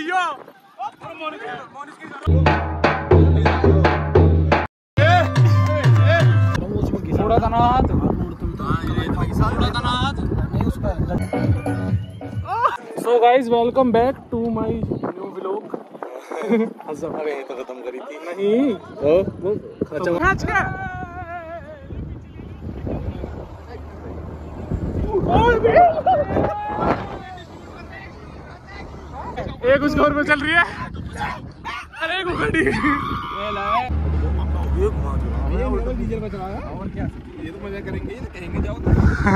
भैया थोड़ा था ना हाथ, so guys welcome back to my new vlog. अरे तो खत्म करी थी नहीं वो खच का एक उसके और में चल रही है, अरे एक खड़ी डीजल पे चलाया और क्या, ये तो मजा करेंगे, ये तो कहेंगे जाओ।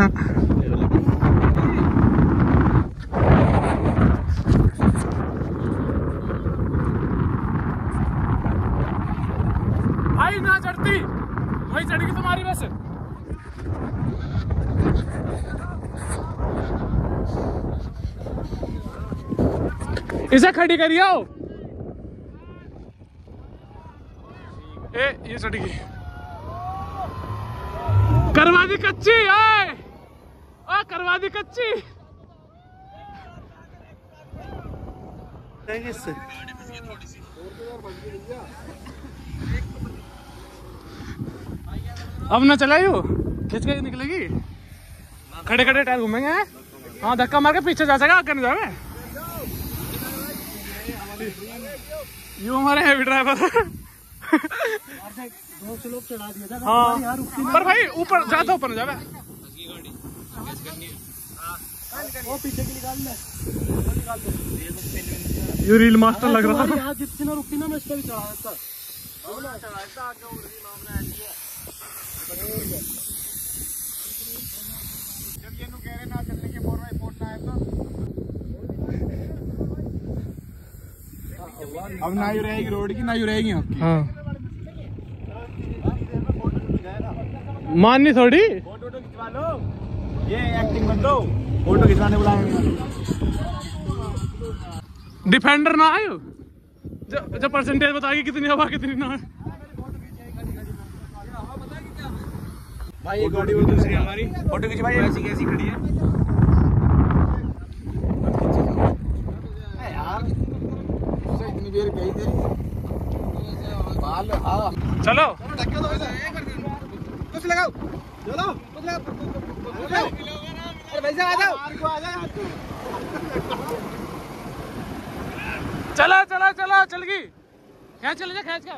भाई ना चढ़ती, वही चढ़ेगी तुम्हारी बस। इसे खड़ी करियो। ए ये चढ़ गई, करवा दी कच्ची, आए आ करवा दी कच्ची। अब ना चलाइयो, खींच के निकलेगी। खड़े खड़े टायर घूमेंगे। हाँ धक्का मार के पीछे जा सका, आगे नहीं जावे। यू हमारे हैवी ड्राइवर। हाँ पर भाई ऊपर ज्यादा ऊपर न जावे। ये रील मास्टर लग रहा था। जितनी ना रुकती ना मैं इसका भी चढ़ा जब ये कह रहे ना चलने के 4x4 ना है तो अब ना ही रहेगी रोड की, ना ही रहेगी आपकी। हाँ माननी थोड़ी। फोटो खिंचवा लो, ये एक्टिंग मत दो, फोटो खिंचवाने बुलाएंगे। डिफेंडर ना आयो, जब परसेंटेज बताएगी कितनी हवा कितनी ना। भाई ये गाड़ी वो दूसरी हमारी फोटो खिंचवाई, ऐसी कैसी खड़ी है यार, इतनी देर गई थी बाल। हाँ चलो कुछ लगाओ, चलो कुछ लगाओ, अरे भाई आ जाओ, चला चला चला चल गई। खींच चल जा, खींच का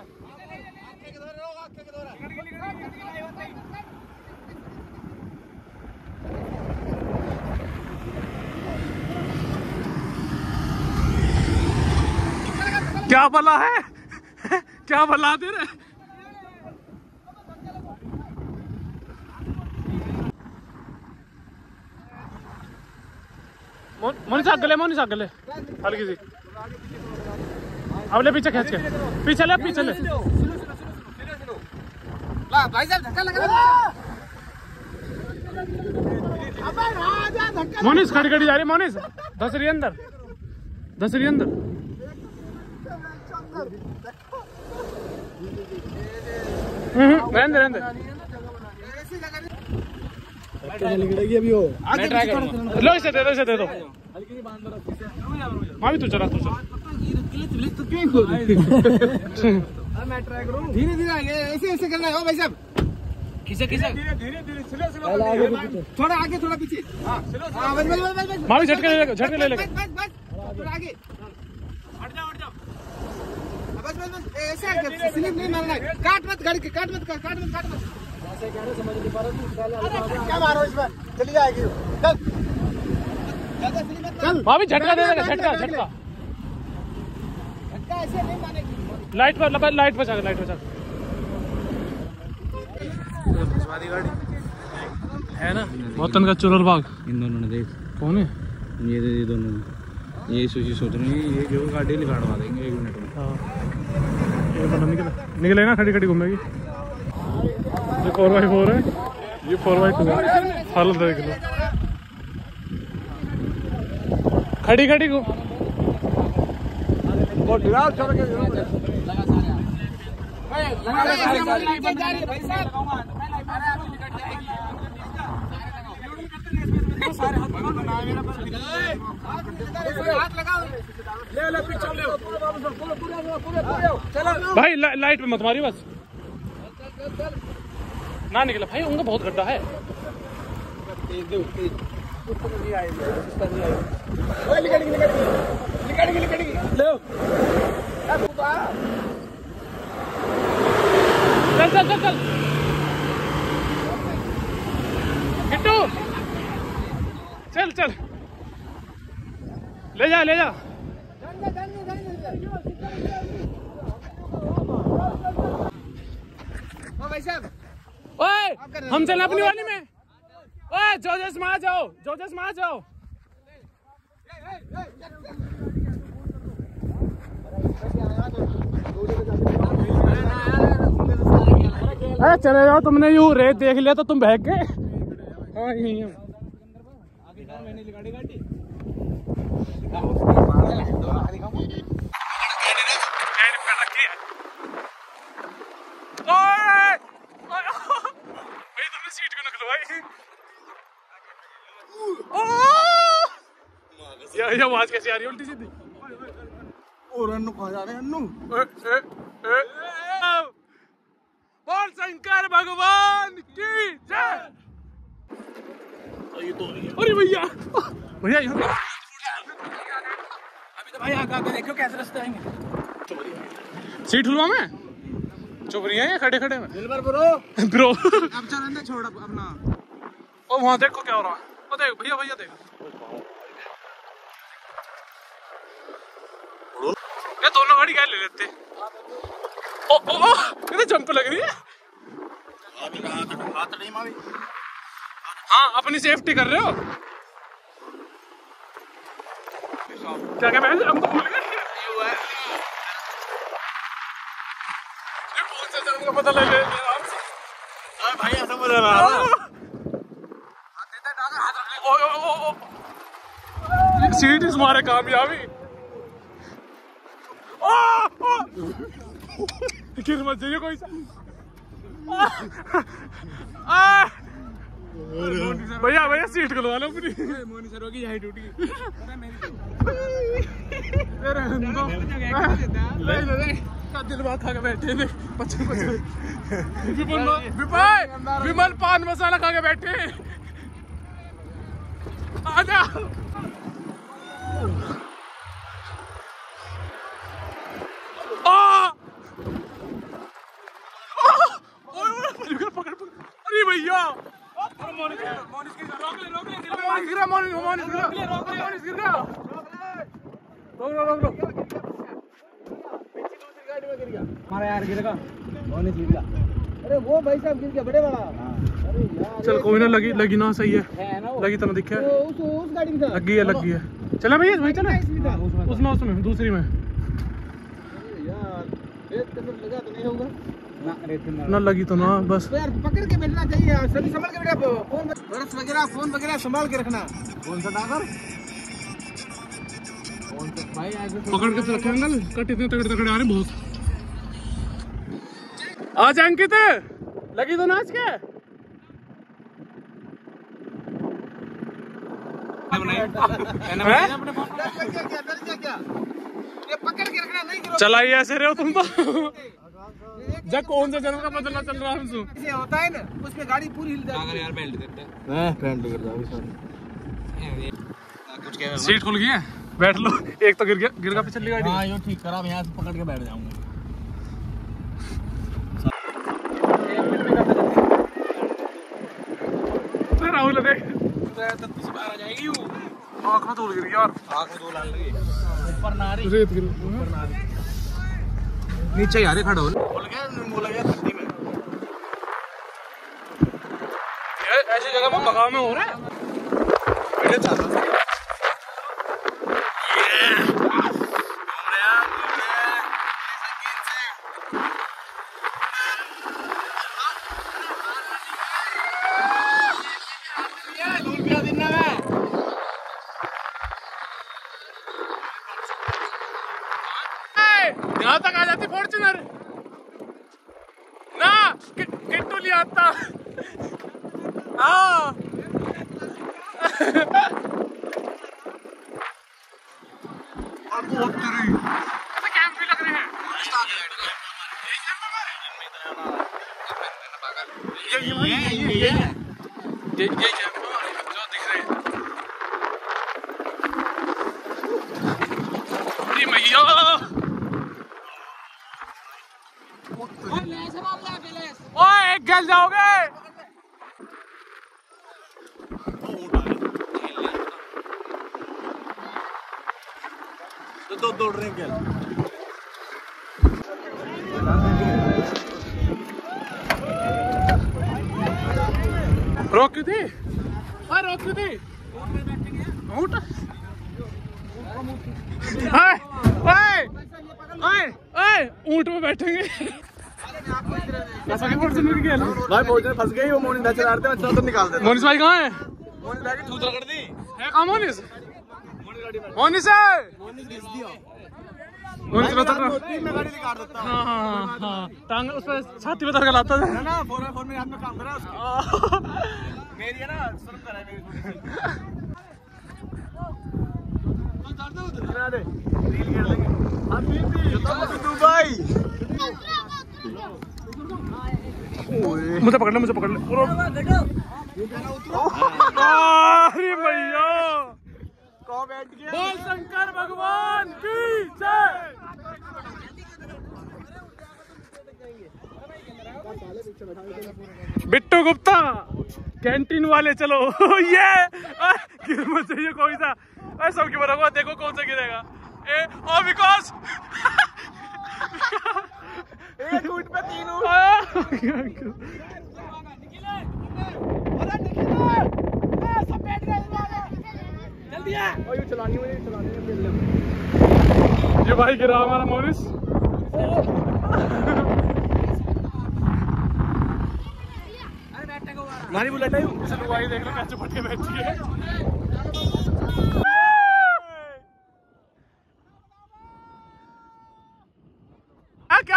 क्या भला है, क्या भला दे रहे। मोनी साग गले हल्की सी। अब ले पीछे खींच के, पीछे ले पीछे ले। भाई साहब धक्का लगा। मोनिस खड़ी खड़ी जा रही। मोनिस धस रही अंदर, धस रही अंदर। रहने रहने अभी वो आगे ट्राई करूंगा। लो इसे दे दो, इसे दे दो। माँ भी तू चला, तू चला। मैं ट्राई करूं, धीरे धीरे आगे, ऐसे ऐसे करना है। ओ भाई साहब खींचे खींचे, धीरे धीरे स्लो स्लो, थोड़ा आगे थोड़ा पीछे। हाँ बस बस बस। माँ भी झटके ले लेगा, झटके ले लेगा। बस बस थोड़ा आगे हट जाओ, हट जाओ। बस बस बस ऐसे स्लिप नहीं मारना है। काट मत गाड़ी के, काट मत काट मत काट मत। ऐसे कह रहे समझ नहीं पा रहा, क्या मारो इसमें, चली जाएगी। चल ज्यादा स्लिप मत चल। भाभी झटका दे देगा, झटका झटका झटका ऐसे नहीं मारेगी। लाइट पर लाइट बचा, लाइट बचा। हमारी गाड़ी है ना मौतन का चुरर बाग। इन दोनों ने देख कौन है ये दोनों, ये सोच रहे हैं ये जो गाड़ी निकालवा देंगे 1 मिनट में। हाँ ये बंदा निकले ना, खड़ी खड़ी घूमेगी। ये 4x4 है, ये 4x2 है। फल देख लो, खड़ी खड़ी घूम। सारे हाथ लगाओ। ले पीछे ले भाई, लाइट पे मत मारी बस ना निकला भाई, उनका बहुत गड्ढा है। चल चल चल चल किट्टू, चल चल ले जा ले जा। ओए हम चल अपनी वाली में। ओए जोजस में आ जाओ, जोजस में आ जाओ। अरे चले जाओ, तुमने यूं रेत देख लिया तो तुम भाग गए। हाँ यही है। सीट को निकलवाई ये आवाज कैसी आ रही है उल्टी सीधी। और अन्नू कहाँ जा रहे हैं? अन्नू बोल शंकर भगवान की जय। अरे भैया भैया यहाँ अभी तो भाई आगे देखो कैसे रास्ते आएंगे। सीट हुआ मैं चुप रही है खड़े खड़े में। ब्रो ब्रो अब चल अंदर छोड़ अपना। ओ वहाँ देखो क्या हो रहा है। ओ देख भैया भैया देख, ये दोनों गाड़ी क्या ले लेते। ओ ओ ये जंप लग रही है। हाँ अपनी सेफ्टी कर रहे हो क्या? क्या मैं हम तो भूल गए। कौन सा जंग का पता लगे भाई, ऐसा बोल रहा है। सीट इस मारे कामयाबी। किस मत जाइए कोई सा। भैया भैया सीट खुलवा लो अपनी। मोनी सर होगी यही टूटी। दिल बात खा के बैठे थे विमल पान मसाला खा के बैठे। आजा पकड़ पकड़। अरे भैया हमारा यार गिरेगा। अरे वो भाई साहब गिर गया बड़े वाला। अरे यार चल कोई ना, लगी लगी ना सही है लगी तो ना दिखे। उस गाड़ी में लगी है चला भैया भाई चला उसमें उसमें दूसरी में यार रेत के अंदर लगा तो नहीं होगा ना लगी तो ना बस। तो यार पकड़ के बैठना चाहिए, सभी संभाल के बैठा। फोन वगैरह संभाल के रखना। कौन सा डागर भाई पकड़ के तो रखे अंकल। कट इतने तगड़े तगड़े आ रहे बहुत। आज अंकित लगी तो नाच के चलाई ऐसे रहे हो तुम तो। जब कौन सा जन्म का बदलना चल रहा है हमसे होता है ना, उसमें गाड़ी पूरी हिल जाती है। यार बेल्ट करते हैं। सीट खुल गई है, बैठ लो। एक तो गिर गया पिछली गाड़ी। हाँ यो ठीक करा, मैं यहाँ से पकड़ के बैठ जाऊंगा। राहुल देख बाहर आ जाएगी। आँख में धूल गिर गई यार। आँख में धूल आ लगी। ऊपर ना रही, रेत गिर ऊपर ना रही। नीचे यार खड़ा हो बोल गया धरती में। ऐसी जगह में बगाव में हो रहा है। यहाँ तक आ जाती फॉर्च्यूनर ना किट्टू ले आता। हाँ कैंप भी लग रहे हैं। ये जो दिख रहे हैं। अरे मैया ओए एक गल जाओगे। तो दौड़ रहे हैं क्या? रोक क्यों थी? रोक क्यों थी? ऊँट? ऊँट में बैठेंगे। भाई फंस गई वो मोनिस भाई चला रहे थे, तो निकाल दे। मोनिस भाई कहाँ है? मोनिस भाई की थूथरा कर दी है कहाँ मोनिस? मोनिस है। मोनिस बता रहा। मैं गाड़ी निकाल देता हूँ। हाँ टांग उस पर छाती पे धर के लाता था ना 4x4 में हाथ में काम करा उसका। मेरी है ना शर्म कर है मेरी भाई मुझे पकड़ ले अरे भैया बोल शंकर भगवान की जय। बिट्टू गुप्ता कैंटीन वाले चलो। ये गिरना चाहिए कोई सा सबकी बराबर। देखो कौन सा गिरेगा। ओ विकास एक ऊँट पे 3 ऊँट। जल्दी आ। और ये चलानी है ये भाई गिरा हमारा मोनिस। हमारी बुलेट है। चलो भाई देख लो कैसे फट के बैठी है। क्या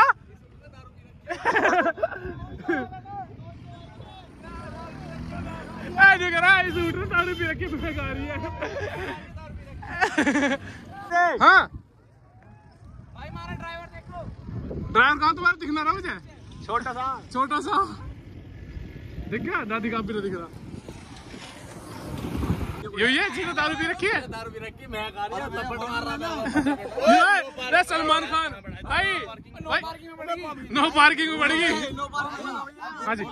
दारू पी रखी तुम्हें गा रही है। हाँ भाई हमारा ड्राइवर देख लो। ड्राइवर कहाँ तुम्हारा दिखना रहा मुझे? छोटा सा दिख गया। दादी का भी दिख रहा। ये चीज दारू पी रखी है। दारू पी रखी मैं खा रही हूँ, थप्पड़ मार रहा था। सलमान खान भाई नो पार्किंग में पड़ेगी। हाँ जी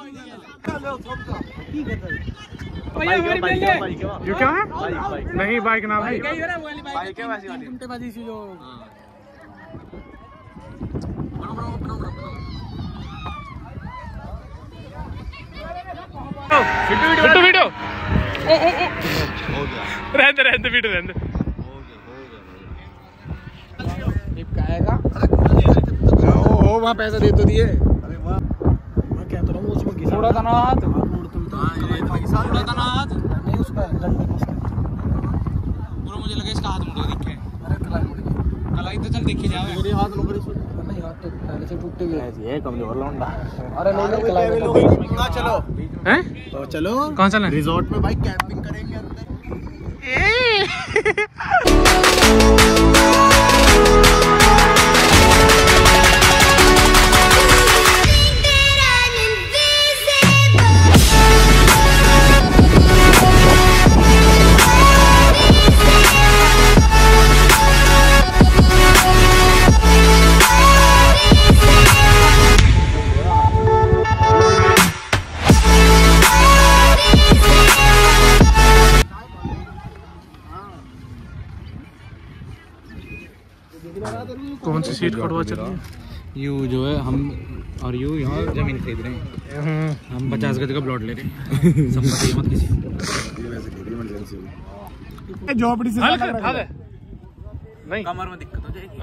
ये क्या है? नहीं बाइक ना भाई बाइक है वैसी वाली जो वीडियो रहने वीडियो रहने। वहाँ पैसा दे तो दिए। अरे वाह मैं कहता हूँ उसमें थोड़ा था ना हाथ। थोड़ा था ना हाथ नहीं उसका पूरा मुझे लगा इसका हाथ मुड़ दिखे। अरे कलाई तो चल देखी जावे। मेरे हाथ लोग नहीं हाथ तो पहले से टूट गए ये कमजोर लौंडा। अरे नहीं कलाई चलो हैं तो चलो कौन सा रिजॉर्ट में भाई कैंपिंग करेंगे अंदर। कौन सी सीट कटवा चल रही है? यू जो है हम और यू यहाँ जमीन खरीद रहे हैं। हम 50 गज का प्लॉट ले रहे हैं। संपत्ति मत किसी झोपड़ी से नहीं कमर में दिक्कत हो जाएगी।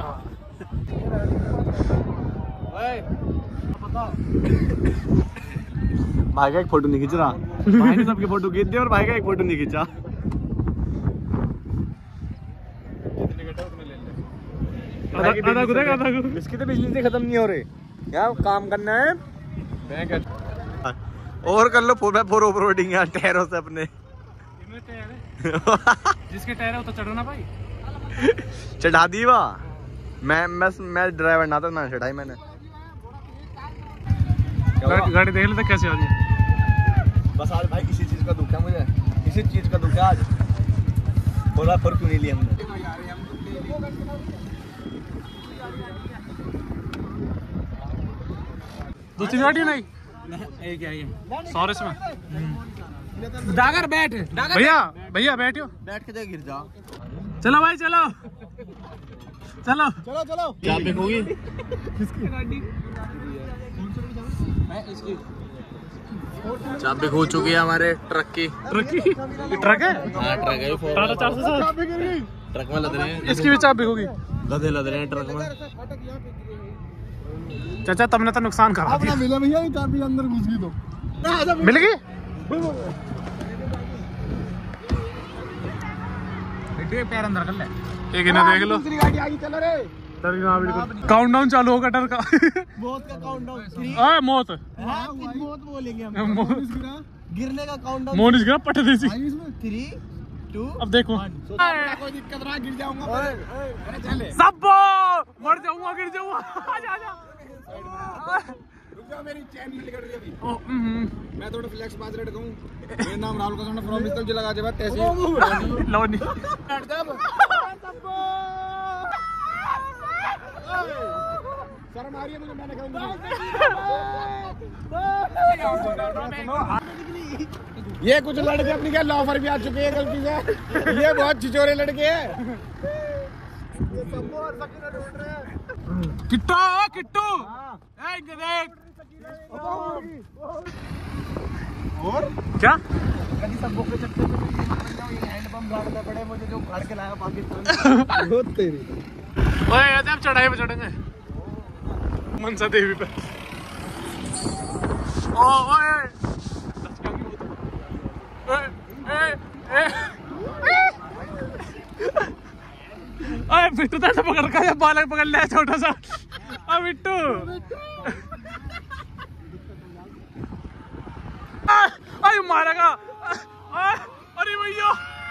भाई का एक फोटो नहीं खींच रहा। भाई ने सबके फोटो खींच दिए और भाई का एक फोटो नहीं खींचा। इसकी तो बिजली से खत्म नहीं हो रही। क्या काम करना है और कर लो 4x4 ऑफ रोडिंग यार टायरों से अपने। टायर है। जिसके टायर है वो तो चढ़ो ना भाई। चढ़ा दी वाह। मैं ड्राइवर ना था ना चढ़ाई मैंने। गाड़ी देख लेते कैसे आ रही है। बस आज भाई किसी चीज का दुख है मुझे, किसी चीज का दुख है आज। बोला फर्क क्यों नहीं लिया हमने। दूसरी गाड़ी नहीं एक है ये 100 में। डागर बैठ भैया भैया बैठो। बैठ के गिर जा। चलो भाई चलो चलो चलो चलो। चाबी होगी किसकी गाड़ी इसकी चाबी खो चुकी है हमारे ट्रक की। ट्रक है हाँ ट्रक है। 400 ट्रक में लद रहे हैं। इसकी भी चाबी होगी। गधे लद रहे हैं ट्रक में। चाचा तुमने तो नुकसान करा दिया। मिला भैया चाबी अंदर घुस गई तो मिल गई। पैर अंदर कर ले। एक इन्हें देख लो। दूसरी गाड़ी आगे चलो रे। काउंटडाउन चालू होगा डर का। मौत का काउंटडाउन। मौत मौत बोलेंगे हम। गिरने का काउंटडाउन। मोनिस गिरा पट दी। 3 2 अब देखो कोई दिक्कत ना गिर जाऊंगा। सब मर जाऊंगा गिर जाऊंगा। आजा आजा रुक जा मेरी चैन नहीं निकल रही अभी। मैं थोड़ा फ्लेक्स पास रेड कहूं। मेरा नाम राहुल का सोना फ्रॉम मिस्टर जिला गाजियाबाद तहसील लौनी। शर्म आ रही है मुझे। मैंने कहा ये कुछ लड़के अपनी क्या लॉफर भी आ चुके हैं गलती से। ये बहुत छिचोरे लड़के हैं। किट्टू किट्टू देख और क्या कभी सब के चक्कर में हैंडपंप गाड़ना पड़े मुझे जो फाड़ के लाया पाकिस्तान। बहुत तेरी। ओए अब चढ़ाई पे चढ़ेंगे मनसा देवी पे। ओए ओए बिट्टू तो पकड़ का बालक पकड़ लिया छोटा सा। बिट्टू अरे मारेगा। अरे भैया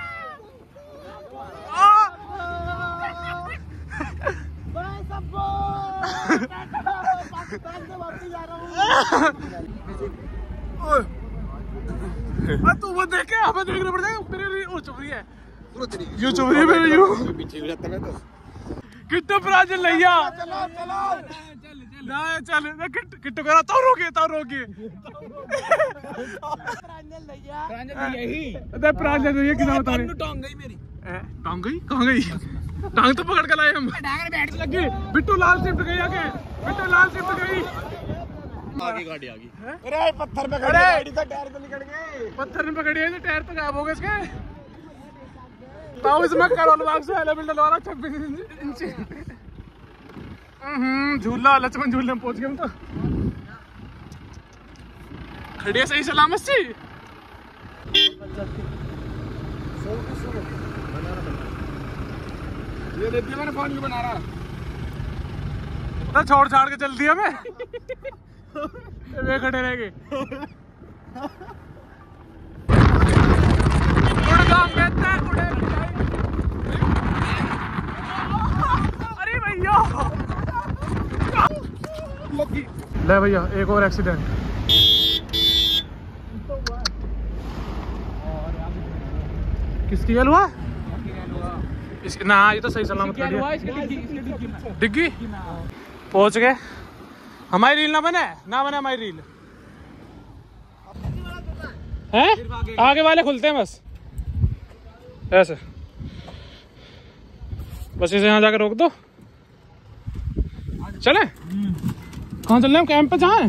तू वो देख के हमें देखना पड़ जाएगा। मेरे लिए वो चुप रही है। यू चुप रही है मेरे यू पीछे भी रहता है तो। किट्टू प्रांजल लैया चलो चलो चल किट्टू करा तो रोके प्रांजल यही। अरे प्रांजल ये कितना बता रहे। टांग गई मेरी। टांग गई कहाँ गई। टांग तो पकड़ के लाए हम। बैठ लगी। बिट्टू लाल शिफ्ट गई आगे। बिट्टू लाल शिफ्ट गई। आगे गाड़ी आ गई। अरे पत्थर पे खड़ी गाड़ी था टायर तो निकल गए। पत्थर पे खड़ी है तो टायर तो गायब हो गए इसके। ताऊ इसमें करोल बाग से एलेबिल डलवा 26 इंच। झूला लक्ष्मण झूले में पहुंच गए हम तो। खड़ी है सही सलामत से। ये देखिए मैंने फोन क्यों बना रहा। तो छोड़ छाड़ के चल दिया मैं। वे खड़े रह गए। अरे भैया ले भैया एक और एक्सीडेंट। किसकी गल हुआ। इसकी ना ये तो सही सलामत डिग्गी पहुंच गए। हमारी रील ना बने हमारी रील है। आगे वाले खुलते हैं बस ऐसे। बस इसे यहाँ जाकर रोक दो। चले कहाँ चल रहे हैं। कैंप पे जाएं।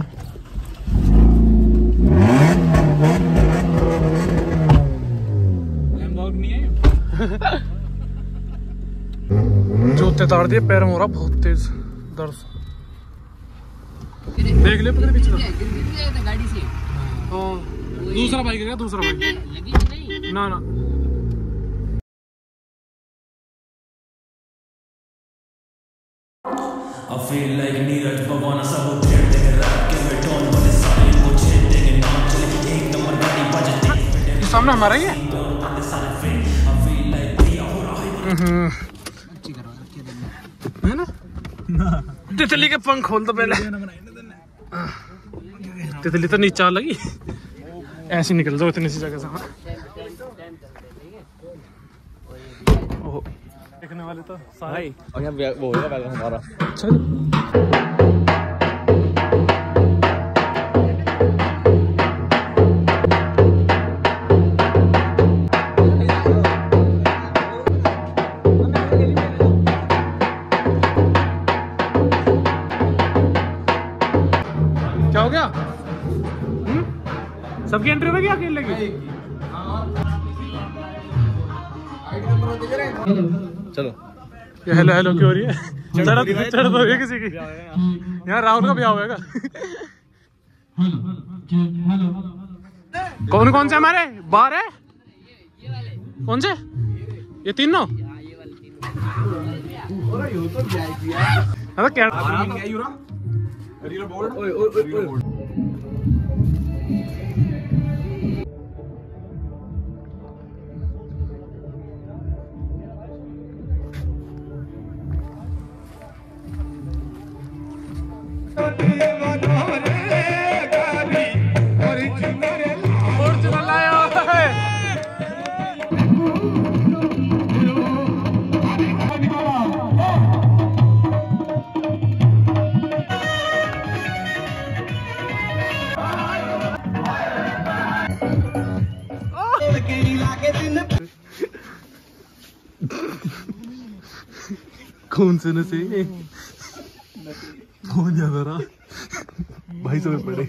जूते तार दिए पैर में हो रहा बहुत तेज दर्द। देख ले पकड़ पीछे गाड़ी से। हाँ दूसरा बाइक है दूसरा बाइक लगी नहीं ना I feel like नीरज भगवान सब छेड़ देंगे रैप के बेटोन वाले सारे को छेड़ देंगे नाम चलेगी एक नंबर गाड़ी बजती सामने हमारा ही है। है ना? तितली के पंख खोल दो पहले। तितली तो नीचे लगी, ऐसे निकल जाओ इतनी सी जगह से। देखने वाले तो सारे और यहाँ वो होगा वेलकम हमारा। क्या हो गया? सबकी एंट्री होगी अकेले की? चलो ये हेलो हेलो क्यों हो रही है? चढ़ तो है किसी की। यहाँ राहुल का ब्याह होगा। कौन कौन से हमारे बाहर है? कौन से? ये तीनों? क्या कौन से नशे? कौन ज्यादा रहा भाई? समझ पड़े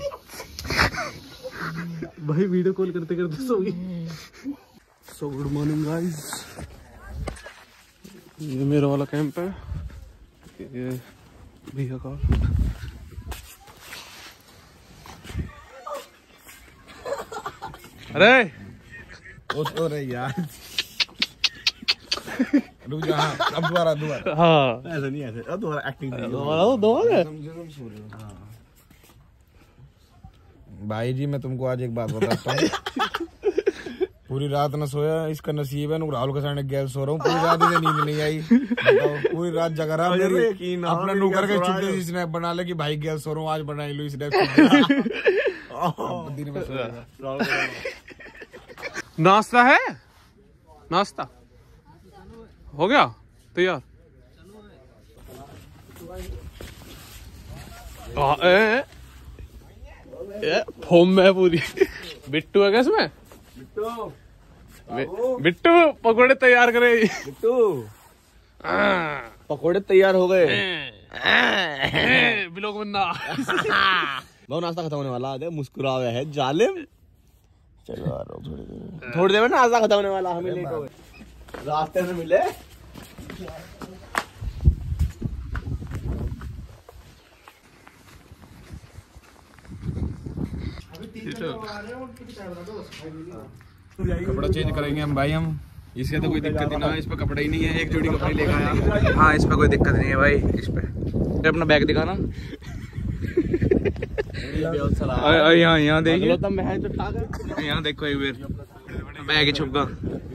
भाई, वीडियो कॉल करते करते सो गई। सो गुड मॉर्निंग गाइस, ये मेरा वाला कैंप है, ये भैया का। अरे ओ रे यार, रुक जा। अब दोबारा हाँ ऐसा नहीं, ऐसे अब दोबारा एक्टिंग भाई जी। मैं तुमको आज एक बात बताता हूँ। पूरी रात न सोया, इसका नसीब है। राहुल के सामने गैल सो रहा हूँ पूरी रात, मुझे नींद नहीं आई। बताओ, पूरी रात जगा रहा। अपना नौकर के चुपके स्नैप बना ले कि भाई गैल सो रहा हूँ, आज बनाई लो स्नैप। दिन में नाश्ता है? नाश्ता हो गया तैयार? फोम में पूरी। बिट्टू है क्या इसमें? बिट्टू पकोड़े तैयार करे। बिट्टू पकोड़े तैयार हो गए। बिलोक बन्ना। बहुत नाश्ता खत्म होने वाला है, मुस्कुरा हुआ है जालिम। चलो थोड़ी देर में नाश्ता खत्म होने वाला, हमें लेट हो गए, रास्ते में मिले। कपड़ा चेंज करेंगे हम भाई। हम इसके तो कोई दिक्कत ही ना, इस पे कपड़ा ही नहीं है। एक जोड़ी कपड़े लेकर आया। हाँ, इस पे कोई दिक्कत नहीं है भाई। इस पे अपना बैग दिखाना। यहाँ देखिए, यहाँ देखो एक बार बैग ही छुपका।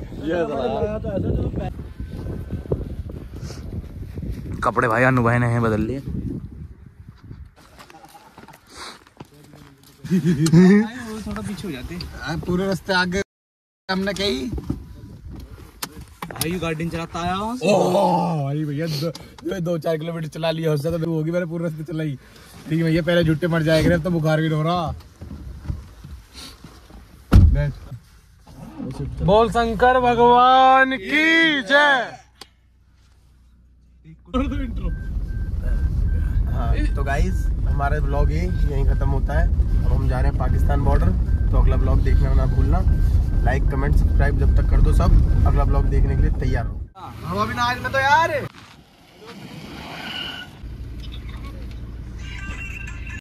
कपड़े भाई अनु भाई ने हैं बदल लिए। थोड़ा पीछे हो जाते पूरे रास्ते आगे। हमने कही भाई गार्डन चलाता आया हूँ। भाई भैया 2-4 किलोमीटर चला लिया, उससे तो होगी। मैंने पूरे रास्ते चलाई। ठीक है भैया, पहले झुट्टे मर जाएगा, अब तो बुखार भी हो रहा। बोल शंकर भगवान की जय। हाँ, तो गाइस हमारा ब्लॉग यहीं खत्म होता है। अब हम जा रहे हैं पाकिस्तान बॉर्डर। तो अगला ब्लॉग देखना ना भूलना। लाइक कमेंट सब्सक्राइब जब तक कर दो सब। अगला ब्लॉग देखने के लिए तैयार हो। हम अभी नाच में तो यार